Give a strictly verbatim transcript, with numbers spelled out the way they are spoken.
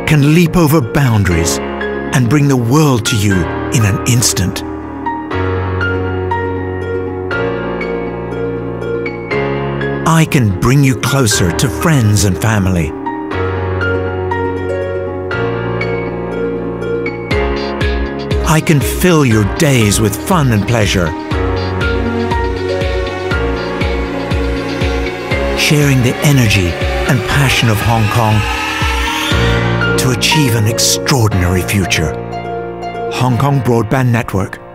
can leap over boundaries and bring the world to you in an instant. I can bring you closer to friends and family. I can fill your days with fun and pleasure, sharing the energy and passion of Hong Kong to achieve an extraordinary future. Hong Kong Broadband Network.